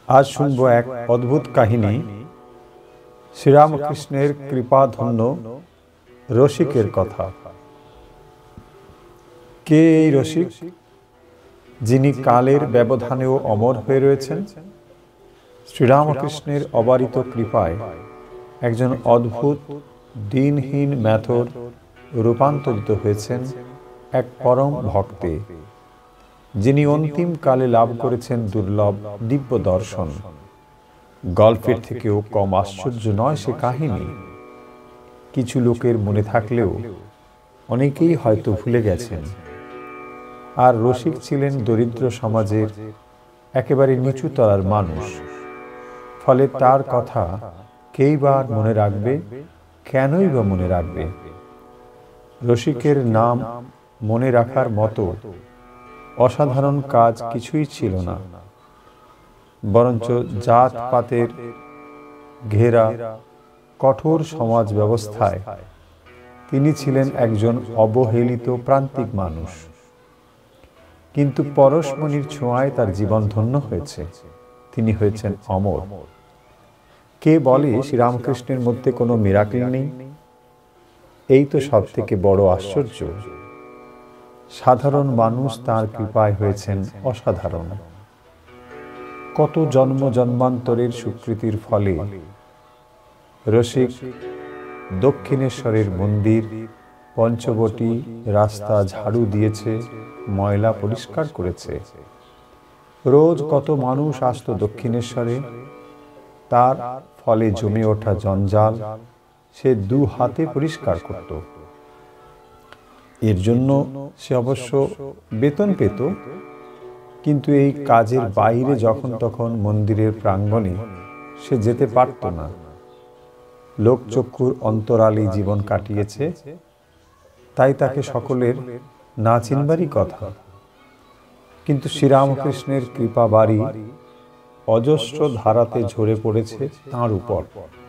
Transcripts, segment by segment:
আজ শুনবো এক অদ্ভুত কাহিনী, শ্রীরামকৃষ্ণের কৃপাধন্য রসিকের কথা। কে এই রসিক, যিনি কালের ব্যবধানেও অমর হয়ে রয়েছেন? শ্রীরামকৃষ্ণের অবারিত কৃপায় একজন অদ্ভুত দিনহীন ম্যাথর রূপান্তরিত হয়েছেন এক পরম ভক্তে, যিনি অন্তিম কালে লাভ করেছেন দুর্লভ দিব্য দর্শন। গল্পের থেকেও কম আশ্চর্য নয় সে কাহিনী। কিছু লোকের মনে থাকলেও অনেকেই হয়তো ভুলে গেছেন। আর রসিক ছিলেন দরিদ্র সমাজের একেবারে নিচু তলার মানুষ, ফলে তার কথা কেই বা মনে রাখবে, কেনই বা মনে রাখবে? রসিকের নাম মনে রাখার মতো অসাধারণ কাজ কিছুই ছিল না, বরঞ্চ জাতপাতের ঘেরা কঠোর সমাজ ব্যবস্থায় তিনি ছিলেন একজন অবহেলিত প্রান্তিক মানুষ। কিন্তু পরশমণির ছোঁয়ায় তার জীবন ধন্য হয়েছে, তিনি হয়েছেন অমর। কে বলে শ্রীরামকৃষ্ণের মধ্যে কোনো মিরাকেল নেই? এই তো সব থেকে বড় আশ্চর্য। সাধারণ মানুষ তাঁর কৃপায় হয়েছেন অসাধারণ। কত জন্ম জন্মান্তরের স্বীকৃতির ফলে রসিক দক্ষিণেশ্বরের মন্দির, পঞ্চবটী রাস্তা ঝাড়ু দিয়েছে, ময়লা পরিষ্কার করেছে। রোজ কত মানুষ আসতো দক্ষিণেশ্বরে, তার ফলে জমে ওঠা জঞ্জাল সে দু হাতে পরিষ্কার করত। এর জন্য সে অবশ্য বেতন পেত, কিন্তু এই কাজের বাইরে যখন তখন মন্দিরের প্রাঙ্গণে সে যেতে পারত না। লোকচক্ষুর অন্তরালে জীবন কাটিয়েছে, তাই তাকে সকলের না চিনবারই কথা। কিন্তু শ্রীরামকৃষ্ণের কৃপা বাড়ি অজস্র ধারাতে ঝরে পড়েছে তাঁর উপর।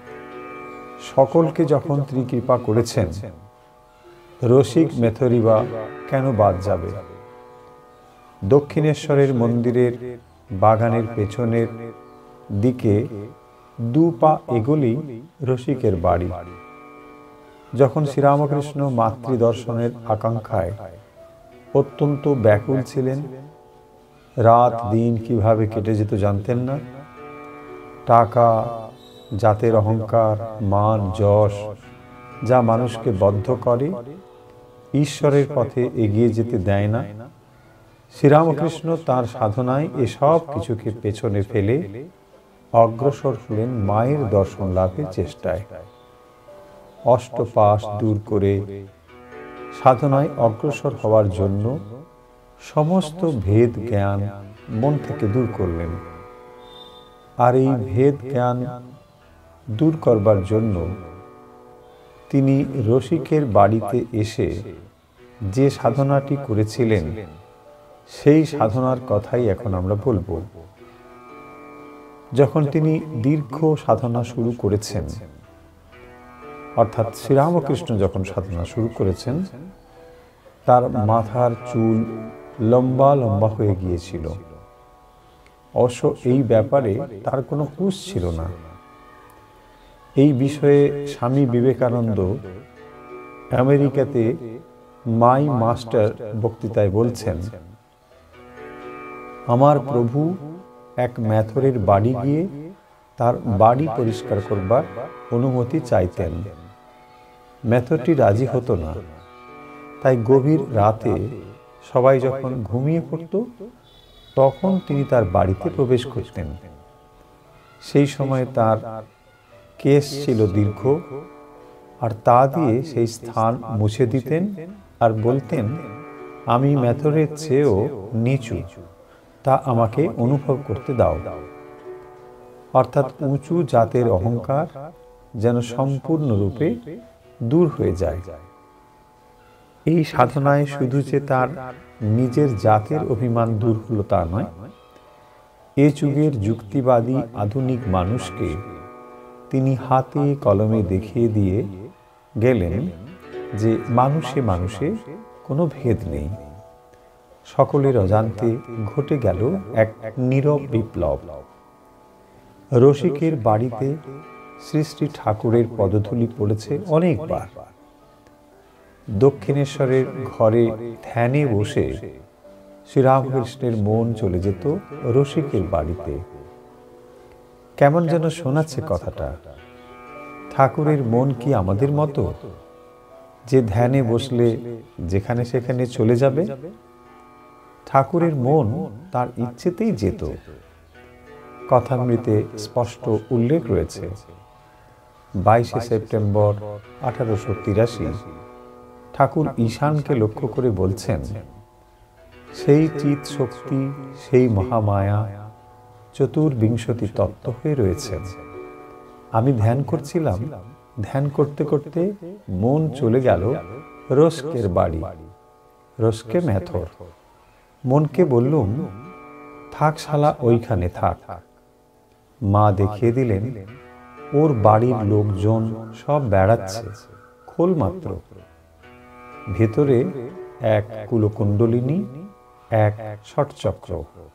সকলকে যখন তিনি কৃপা করেছেন, রসিক মেথরিবা কেন বাদ যাবে? দক্ষিণেশ্বরের মন্দিরের বাগানের পেছনের দিকে দু পা এগোলেই রসিকের বাড়ি। যখন শ্রীরামকৃষ্ণ মাতৃদর্শনের আকাঙ্ক্ষায় অত্যন্ত ব্যাকুল ছিলেন, রাত দিন কিভাবে কেটে যেত জানতেন না। টাকা, জাতের অহংকার, মান যশ যা মানুষকে বদ্ধ করে, ঈশ্বরের পথে এগিয়ে যেতে দেয় না, শ্রীরামকৃষ্ণ তাঁর সাধনায় এসব কিছুকে পেছনে ফেলে অগ্রসর হলেন মায়ের দর্শন লাভের চেষ্টায়। অষ্টপাশ দূর করে সাধনায় অগ্রসর হওয়ার জন্য সমস্ত ভেদ জ্ঞান মন থেকে দূর করলেন। আর এই ভেদ জ্ঞান দূর করবার জন্য তিনি রসিকের বাড়িতে এসে যে সাধনাটি করেছিলেন, সেই সাধনার কথাই এখন আমরা বলবো। যখন তিনি দীর্ঘ সাধনা শুরু করেছেন, অর্থাৎ শ্রীরামকৃষ্ণ যখন সাধনা শুরু করেছেন, তার মাথার চুল লম্বা লম্বা হয়ে গিয়েছিল। অবশ্য এই ব্যাপারে তার কোনো হুঁশ ছিল না। এই বিষয়ে স্বামী বিবেকানন্দ আমেরিকাতে মাই মাস্টার বক্তৃতায় বলছেন, আমার প্রভু এক ম্যাথরের বাড়ি গিয়ে তার বাড়ি পরিষ্কার করবার অনুমতি চাইতেন। ম্যাথরটি রাজি হতো না। তাই গভীর রাতে সবাই যখন ঘুমিয়ে পড়ত, তখন তিনি তার বাড়িতে প্রবেশ করতেন। সেই সময় তার কেশ ছিল দীর্ঘ, আর তা দিয়ে সেই স্থান মুছে দিতেন আর বলতেন, আমি ম্যাথরের চেয়েও নিচু, তা আমাকে অনুভব করতে দাও। অর্থাৎ উঁচু জাতের অহংকার যেন সম্পূর্ণরূপে দূর হয়ে যায়। এই সাধনায় শুধু যে তার নিজের জাতের অভিমান দূর হলো তা নয়, এ যুগের যুক্তিবাদী আধুনিক মানুষকে তিনি হাতে কলমে দেখিয়ে দিয়ে গেলেন যে মানুষে মানুষে কোনো ভেদ নেই। সকলের অজান্তে ঘটে গেল এক নীরব বিপ্লব। রসিকের বাড়িতে শ্রী শ্রী ঠাকুরের পদধূলি পড়েছে অনেকবার। দক্ষিণেশ্বরের ঘরে ধ্যানে বসে শ্রীরামকৃষ্ণের মন চলে যেত রসিকের বাড়িতে। কেমন যেন শোনাচ্ছে কথাটা। ঠাকুরের মন কি আমাদের মতো, যে ধ্যানে বসলে যেখানে সেখানে চলে যাবে? ঠাকুরের মন তার ইচ্ছেতেই যেত। কথামৃতে স্পষ্ট উল্লেখ রয়েছে। 22 সেপ্টেম্বর 1883 ঠাকুর ঈশানকে লক্ষ্য করে বলছেন, সেই চিৎ শক্তি, সেই মহামায়া চতুর্বিংশতি তত্ত্ব হয়ে রয়েছেন। আমি ধ্যান করছিলাম, ধ্যান করতে করতে মন চলে গেল রস্কের বাড়ি, রস্কে মেথর। মনকে বললুম, থাক শালা, ওইখানে থাক। মা দেখিয়ে দিলেন, ওর বাড়ির লোকজন সব বেড়াচ্ছে, খোল মাত্র। ভেতরে এক কুলকুণ্ডলিনী, এক ষটচক্র।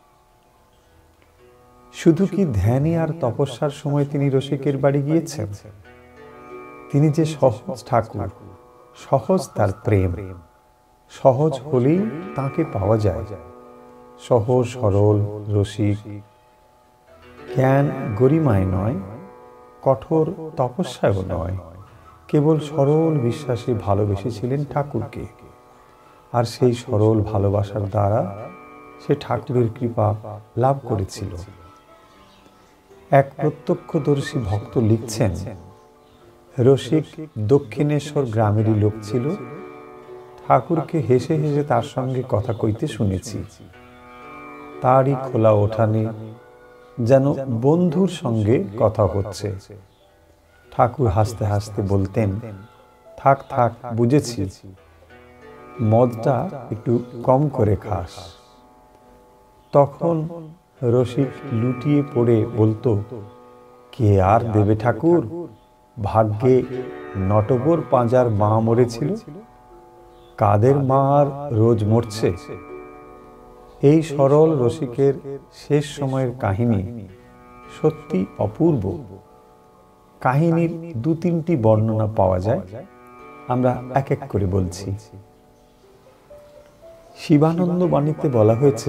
শুধু কি ধ্যানে আর তপস্যার সময় তিনি রসিকের বাড়ি গিয়েছেন? তিনি যে সহজ ঠাকুর, সহজ তার প্রেম। সহজ হলেই তাকে পাওয়া যায়। সহজ সরল রসিক। জ্ঞান গরিমায় নয়, কঠোর তপস্যায়ও নয়, কেবল সরল বিশ্বাসে ভালোবেসেছিলেন ঠাকুরকে। আর সেই সরল ভালোবাসার দ্বারা সে ঠাকুরের কৃপা লাভ করেছিল। এক প্রত্যক্ষদর্শী ভক্ত লিখছেন, রসিক দক্ষিণেশ্বর গ্রামেরই লোক ছিল। ঠাকুরকে হেসে হেসে তার সঙ্গে কথা কইতে শুনেছি। তারই খোলা ওঠানে যেন বন্ধুর সঙ্গে কথা হচ্ছে। ঠাকুর হাসতে হাসতে বলতেন, থাক থাক, বুঝেছি, মদটা একটু কম করে খাস। তখন রসিক লুটিয়ে পড়ে বলতো, কে আর দেবে ঠাকুর, ভাগ্যে নটবর পাঁজার মা মরেছিল, কাদের মা আর রোজ মরছে। এই সরল রসিকের শেষ সময়ের কাহিনী সত্যি অপূর্ব। কাহিনীর 2-3টি বর্ণনা পাওয়া যায়, আমরা এক এক করে বলছি। শিবানন্দ বাণীতে বলা হয়েছে,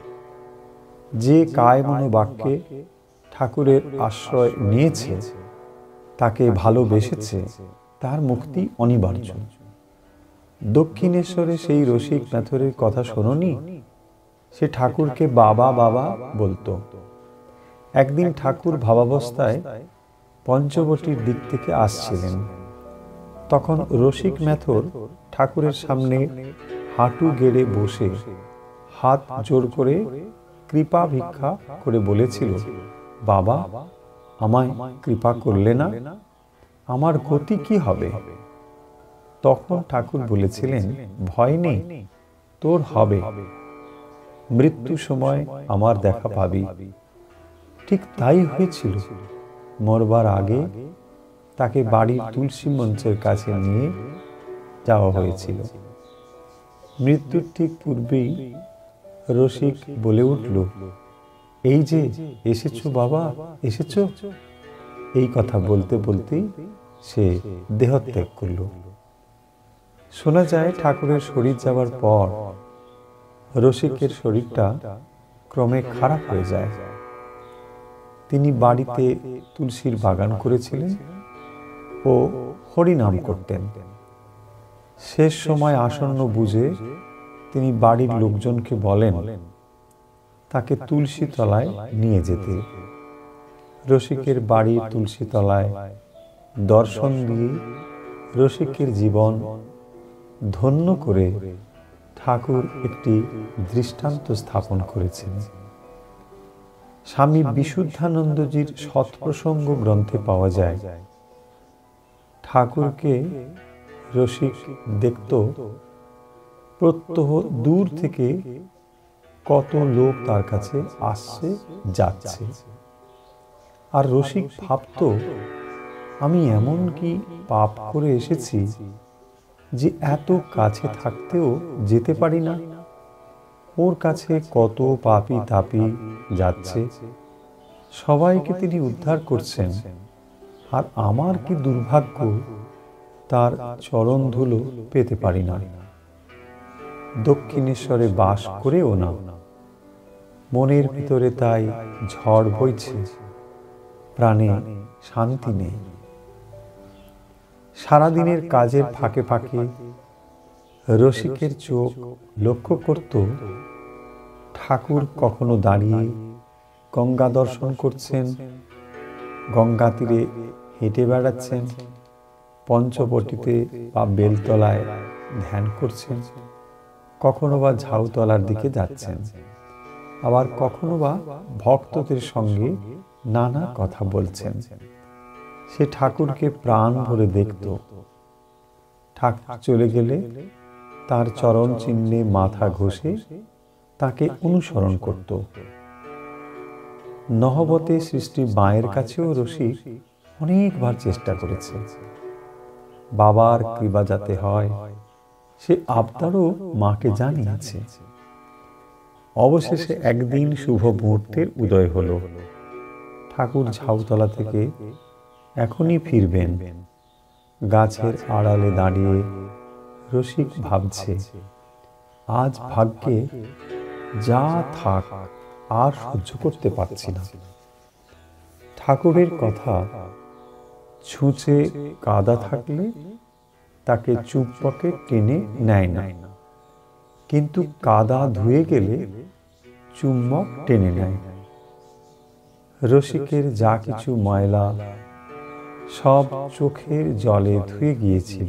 যে কায় মনোবাক্যে ঠাকুরের আশ্রয় নিয়েছে, তাকে ভালোবেসেছে, তার মুক্তি অনিবার্য। দক্ষিণেশ্বরে সেই রসিক মেথরের কথা শোনোনি? সে ঠাকুরকে বাবা বাবা বলতো। একদিন ঠাকুর ভাবাবস্থায় পঞ্চবটির দিক থেকে আসছিলেন। তখন রসিক মেথর ঠাকুরের সামনে হাঁটু গেড়ে বসে হাত জোর করে কৃপা ভিক্ষা করে বলেছিল, বাবা, আমায় কৃপা করলে না, আমার গতি কি হবে? তখন ঠাকুর বলেছিলেন, ভয় নেই, তোর হবে। মৃত্যু সময় আমার দেখা পাবি। ঠিক তাই হয়েছিল। মরবার আগে তাকে বাড়ির তুলসী মঞ্চের কাছে নিয়ে যাওয়া হয়েছিল। মৃত্যুর ঠিক পূর্বেই রসিক বলে উঠল, এই যে এসেছো বাবা, এসেছো। এই কথা বলতে বলতেই সে দেহত্যাগ করল। শোনা যায়, ঠাকুরের শরীর যাবার পর রসিকের শরীরটা ক্রমে খারাপ হয়ে যায়। তিনি বাড়িতে তুলসীর বাগান করেছিলেন ও হরিনাম করতেন। শেষ সময় আসন্ন বুঝে তিনি বাড়ির লোকজনকে বলেন তাকে তুলসী তলায় নিয়ে যেতে। রসিকের বাড়ির তুলসী তলায় দর্শন দিয়ে রসিকের জীবন ধন্য করে ঠাকুর একটি দৃষ্টান্ত স্থাপন করেছেন। স্বামী বিশুদ্ধানন্দজির সৎপ্রসঙ্গ গ্রন্থে পাওয়া যায়, ঠাকুরকে রসিক দেখত প্রত্যহ দূর থেকে কত লোক তার কাছে আসছে যাচ্ছে। আর রসিক ভাবত, আমি এমন কি পাপ করে এসেছি যে এত কাছে থাকতেও যেতে পারি না? ওর কাছে কত পাপী তাপী যাচ্ছে, সবাইকে তিনি উদ্ধার করছেন, আর আমার কি দুর্ভাগ্য, তার চরণ ধুলো পেতে পারি না। দক্ষিণেশ্বরে বাস করেও না, মনের ভিতরে তাই ঝড় বইছে, প্রাণে শান্তি নেই। সারাদিনের কাজের ফাঁকে ফাঁকে রসিকের চোখ লক্ষ্য করত ঠাকুর কখনো দাঁড়িয়ে গঙ্গা দর্শন করছেন, গঙ্গা তীরে হেঁটে বেড়াচ্ছেন, পঞ্চবটিতে বা বেলতলায় ধ্যান করছেন, কখনো বা ঝাউতলার দিকে যাচ্ছেন, আবার কখনো বা ভক্তদের সঙ্গে নানা কথা বলছেন। সে ঠাকুরকে প্রাণ ভরে দেখত। ঠাকুর চলে গেলে তার চরণ চিহ্নে মাথা ঘষে তাকে অনুসরণ করত। নহবতে সৃষ্টি মায়ের কাছেও রসিক অনেকবার চেষ্টা করেছে, বাবার কৃপা যাতে হয় সে আবদারও মাকে জানিয়েছে। অবশেষে একদিন শুভ মুহূর্তের উদয় হলো। ঠাকুর ঝাউতলা থেকে এখনই ফিরবেন। গাছের আড়ালে দাঁড়িয়ে রসিক ভাবছে, আজ ভাগ্যে যা থাক আর সহ্য করতে পারছি না। ঠাকুরের কথা, ছুঁচে কাদা থাকলে তাকে চুম্বকে টেনে নেয় না, কিন্তু কাদা ধুয়ে গেলে চুম্বক টেনে নেয়। রসিকের যা কিছু ময়লা সব চোখের জলে ধুয়ে গিয়েছিল।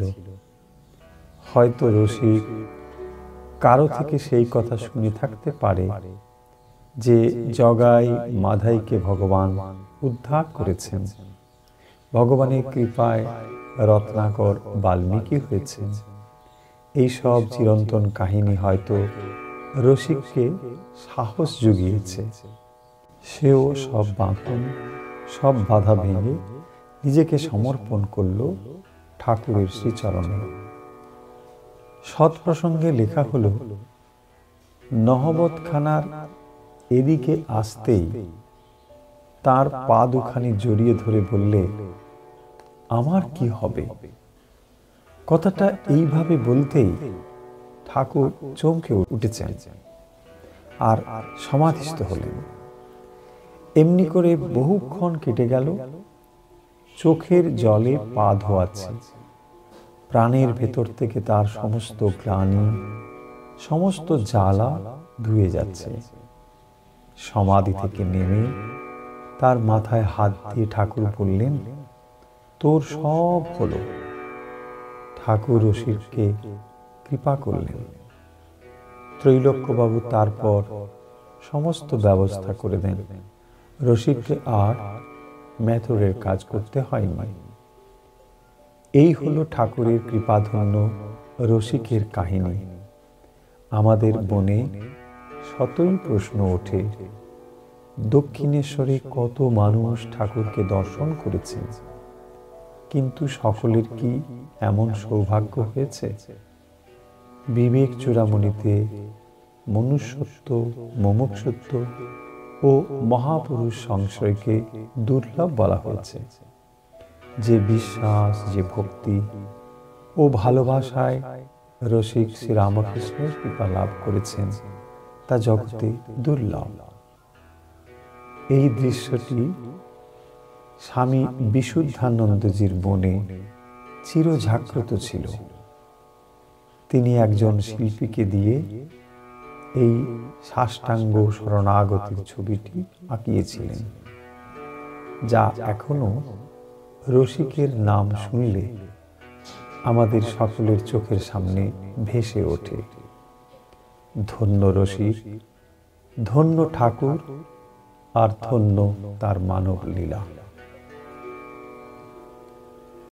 হয়তো রসিক কারো থেকে সেই কথা শুনে থাকতে পারে যে জগাই মাধাইকে ভগবান উদ্ধার করেছেন, ভগবানের কৃপায় রত্নাকর বাল্মীকি হয়েছেন। এই সব চিরন্তন কাহিনী হয়তো রসিককে সাহস জুগিয়েছে। সেও সব বাঁধন, সব বাধা ভেঙে নিজেকে সমর্পণ করল ঠাকুরের শ্রীচরণে। সৎপ্রসঙ্গে লেখা হলো, নহবতখানার এদিকে আসতেই তার পা দুখানি জড়িয়ে ধরে বললে, আমার কি হবে? কথাটা এইভাবে বলতেই ঠাকুর চমকে উঠেছেন আর সমাধিস্থ হলেন। এমনি করে বহুক্ষণ কেটে গেল। চোখের জলে পা ধোয়াচ্ছে, প্রাণের ভেতর থেকে তার সমস্ত গ্লানি, সমস্ত জ্বালা ধুয়ে যাচ্ছে। সমাধি থেকে নেমে তার মাথায় হাত দিয়ে ঠাকুর বললেন, তোর সব হলো। ঠাকুর রসিককে কৃপা করলেন। ত্রৈলোক্যবাবু তারপর সমস্ত ব্যবস্থা করে দেন। রসিককে আর মেথরের কাজ করতে হয়নি। এই হলো ঠাকুরের কৃপাধন্য রসিকের কাহিনী। আমাদের মনে শতই প্রশ্ন ওঠে, দক্ষিণেশ্বরে কত মানুষ ঠাকুরকে দর্শন করেছেন, কিন্তু সকলের কি এমন সৌভাগ্য হয়েছে? বিবেক চূড়ামণিতে মনুষ্যত্ব, মুমুক্ষুত্ব ও মহাপুরুষ সংশয়কে দুর্লভ বলা হয়েছে। যে বিশ্বাস, যে ভক্তি ও ভালোবাসায় রসিক শ্রীরামকৃষ্ণের কৃপা লাভ করেছেন তা জগতে দুর্লভ। এই দৃশ্যটি স্বামী বিশুদ্ধানন্দজির মনে চিরজাগ্রত ছিল। তিনি একজন শিল্পীকে দিয়ে এই সাষ্টাঙ্গ শরণাগতির ছবিটি আঁকিয়েছিলেন, যা এখনো রসিকের নাম শুনলে আমাদের সকলের চোখের সামনে ভেসে ওঠে। ধন্য রসিক, ধন্য ঠাকুর, আর ধন্য তার মানব লীলা।